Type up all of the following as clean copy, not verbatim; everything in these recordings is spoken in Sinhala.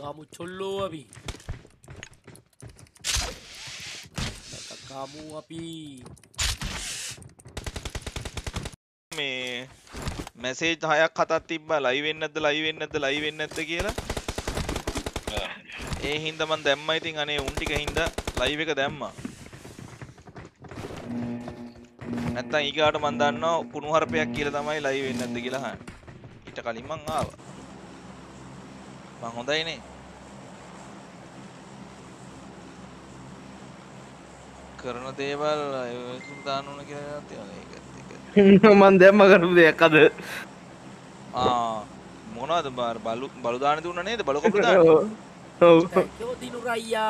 kamu chollo abi. Kamu abi. මේ මැසේජ් 6ක් 7ක් තිබ්බා ලයිව් වෙන්නේ නැද්ද කියලා. ඒ හින්දා මම දැම්මා. ඉතින් අනේ උන් ටික හින්දා ලයිව් එක දැම්මා. නැත්තම් ඊගාට මම දන්නවා කුණු හරපයක් කියලා තමයි ලයිව් වෙන්නේ නැද්ද කියලා අහන්නේ. ඊට කලින් මං ආවා. මං හොඳයිනේ. කරන දේවල් දාන්න ඕන කියලා තියෙනවා ඒක. මන් දැම්ම කරපු දෙයක් අද. මොනවද බලු දාන්න දුන්නා නේද? බලු කපු දාන්න. ඔව්. Yo dinu raya.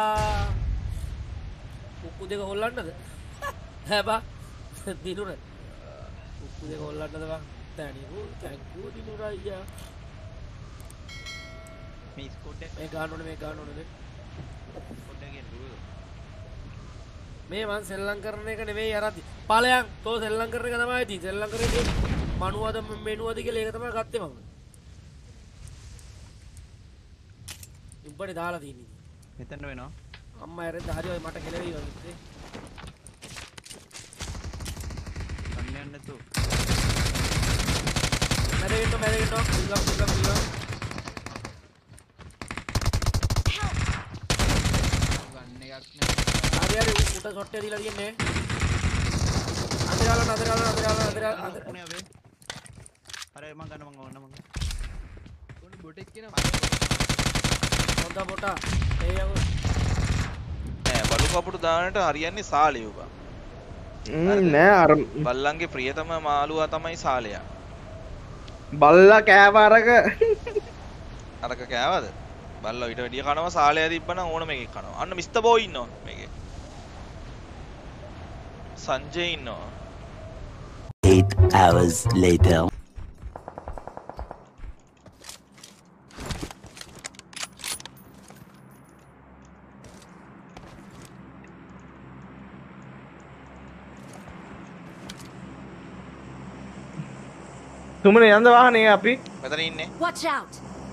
Kuku දෙක හොල්ලන්නද? හැ බා. දිනුර. කුක්කු දෙක හොල්ලන්නද බං? thank you dinu raya. මේ ස්කෝඩ් එක මේ ගන්න ඕනේ ස්කෝඩ් එකෙන් දුරද? මේ මං සෙල්ලම් කරන එක නෙවෙයි අරදි. ඵලයන් තෝ සෙල්ලම් කරන එක තමයි ඉතින්. සෙල්ලම් කරේ මනුවද මෙනුවද කියලා ඒක තමයි ගත්තේ මම. උඹට දාලා තියෙන්නේ. මෙතන වෙනවා. අම්මා ඇරෙද්ද හරි ඔය මට කෙලවෙයි වගේ. කන්නේ නැතු. මැරෙන්න ඉල්ලම්. ගන්න එකක් නෑ. හරි උට ෂොට් එක දීලා තියන්නේ. අnder උනේ අවේ. අර මං ගන්න මං ඕන්න මං. උනේ බොටෙක් කියන හොඳ බොටා. ඒ යගො. නෑ බලු කපුට දාන්නට හරියන්නේ සාලියෝ බා. නෑ අර බල්ලන්ගේ ප්‍රියතම මාළුවා තමයි සාලයා. බල්ලා කෑව අරක. අරක කෑවද? බල්ලා ඊට වැඩිය කනවා සාලයා තිබ්බනම් ඕන මේකේ කනවා. අන්න මිස්ටර් බෝයි ඉන්නවා මේකේ. සංජය ඉන්නවා. 8 hours later. තුමනේ යන්න වාහනේ අපි මෙතන ඉන්නේ. Watch out.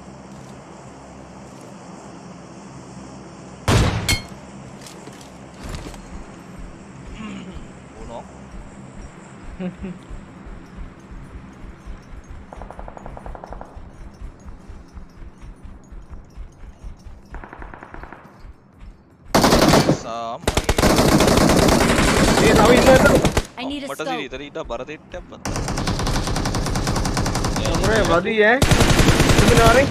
උනෝ. සාමයි. ඒ තව ඉන්නද? I need a මට scope. ඉතින් බර දෙට්ටක් බත්. තුමනේ වදී ඈ. තුමනේ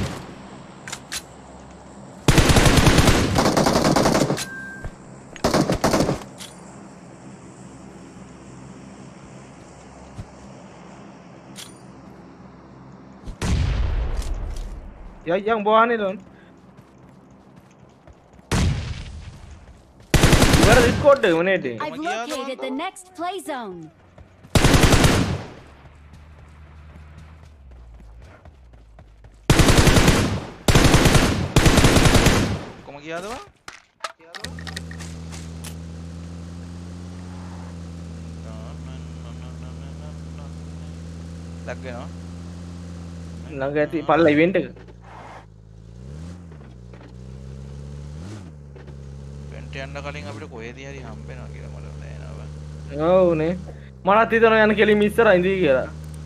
yang bawah ni don. Where is code mana ni? I've located the next play zone. කොම ගියාද වා? ලග් වෙනවා. ළඟ ඇති පල්ලා ඉවෙන්ට් එක. වෙන්ට් යන්න කලින් අපිට කොහෙදී හරි හම්බ වෙනවා කියලා මට දැනෙනවා. ඔව් නේ. මනත් හිතනවා යන කෙලින් ඉස්සරහ ඉඳී කියලා.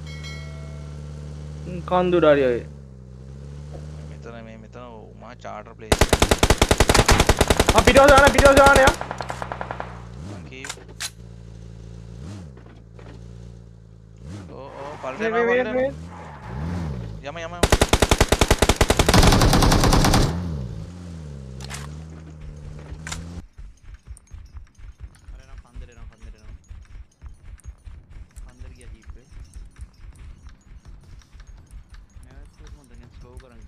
කන්දුඩ හරි ඔය. මෙතන මා චාටර් ප්ලේස්. පිටව දාන යා. පල්ලේ යම अंदर गया जीप पे मैं तो मतलब स्लो करेंगे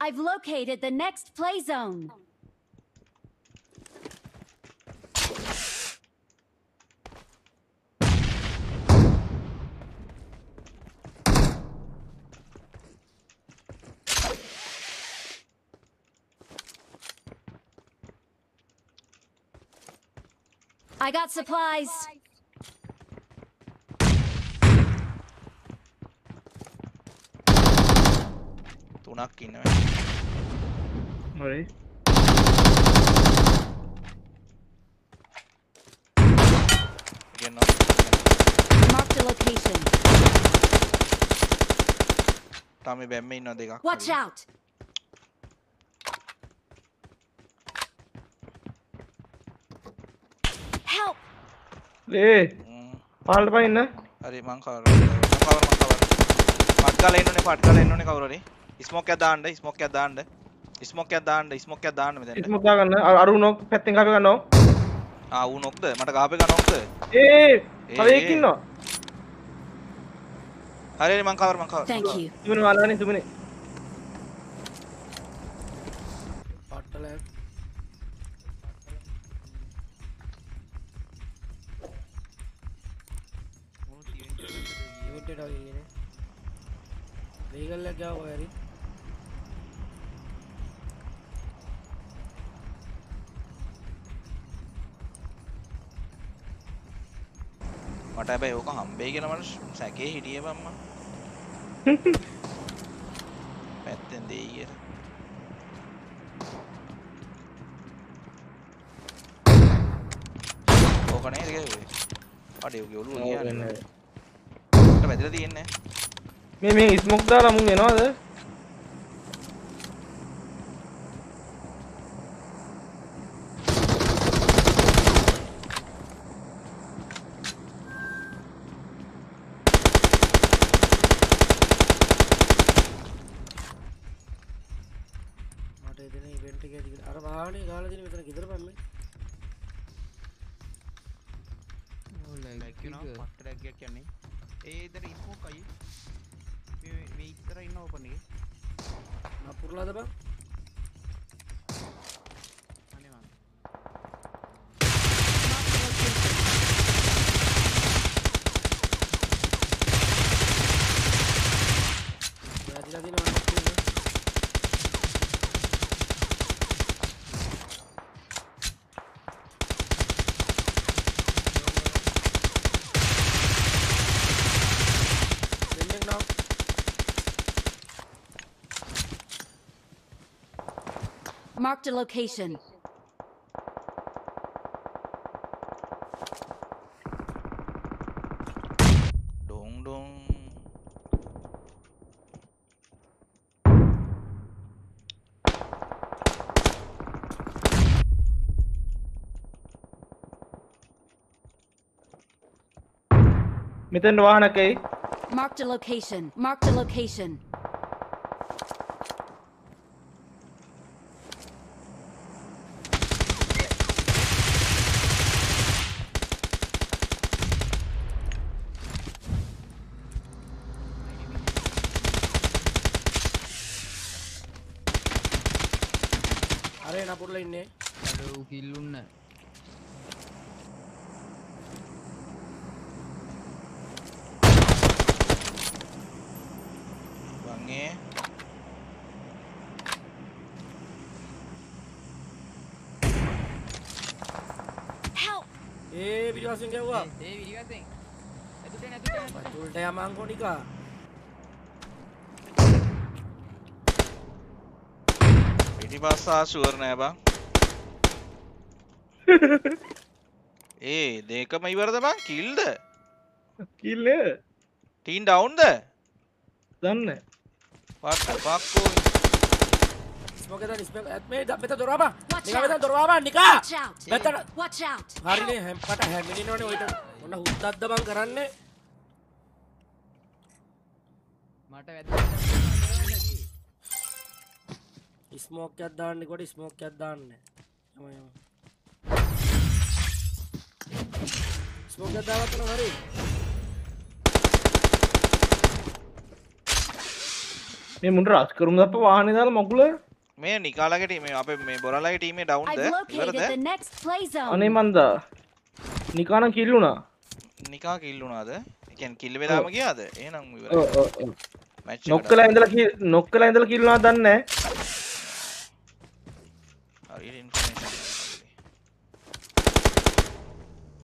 I've located the next play zone. I got supplies. තුනක් ඉන්නවා. හරි. ඉගෙනව. Mark the location. තාමේ බැම්මේ ඉන්නවා දෙකක්. Watch out. Help. ඒ පාල්ට පයින්න. හරි මං කවර්. පට් ගාලා එන්න ඕනේ කවුරු හරි. ස්මෝක් එකක් දාන්න, ස්මෝක් එකක් දාන්න. ස්මෝක් එකක් දාන්න, ස්මෝක් එකක් දාන්න මෙතන. ස්මෝක් දාගන්න. අරු නොක් පැත්තෙන් ගාපේ ගන්නවා. ආ ඌ නොක්ද? මට ගාපේ ගන්නවද? තව එකක් ඉන්නවා. හරි මං කවර්. Thank you. තුමනේ වලවනේ තුමනේ. පට්ටල ඉවෙන්ට් එකට වගේ නේ. වෙහිකල් එකක් ගාව හරි. මට හැබැයි ඕක හම්බෙයි කියලා මම සැකේ හිටියේ බම්මා. පැත්තෙන් දෙයි කියලා. ඕක නේද ගෙව්වේ? අඩේ ඔගේ ඔළුව ගියානේ. මට වැදලා තියෙන්නේ. මේ ස්මෝක් දාලා මුන් එනවද? මට එදෙන ඉවෙන්ට් එකේ දිගට අර වාහනේ ගාලා දින මෙතන ගෙදර බම්මේ. like you know master egg කියන්නේ ඒ ඉතර ස්මෝක් අය මේ ඉතර ඉන්න ඕපන් එකේ නපුරලාද බං? අනේ මං වැදිලා දිනවා නපුරලා. Marked a location. ඩොං මෙතෙන් වාහනක එයි. Marked a location. Marked a location. අරේ නපුරලා ඉන්නේ. අර කිල්ලුන්න වංගේ Help. පිටිපස්සෙන් ගැව්වා. ඒ විදිහකින් ඇතුලට උල්ට යමං කොනිකා. පිටිපස්ස ආෂුවර් නෑ බං. දෙකම ඉවරද බං? කිල්ද? කිල්ල ටීන් ඩවුන්ද? දන්නේ. what the fuck going? Smoke එකෙන් ස්මෝක් මේ මෙතන දොර වහපන්. Watch නිකා out. මෙතන දොර වහපන් නිකා. Watch out. මෙතන Watch out. හරිනේ හැම්පට හැමිනිනවනේ ඔයිට. මොන හුද්දක්ද බං කරන්නේ? මට වැද්දා ස්මෝක් එකක් දාන්න කොට ස්මෝක් එකක් දාන්න. යම. ස්මෝක් එකක් දාලා තන හරි. මේ මුන්ට රස් කරුම් අප වාහනේ දාලා මකුල මේ නිකාලගේ ටීම අපේ මේ බොරලගේ ටීමේ ඩවුන්ද I've located ඉවරද the next play අනේ zone. මන්දා නිකානම් කිල්ලුණා නිකා කිල් වුණාද ඒ කියන්නේ කිල් වෙලාම ගියාද එහෙනම් ඉවරයි ඔව් ඔව් ඔව් මැච් නොක් කළා ඉඳලා කිල්ලුණා දන්නේ නැහැ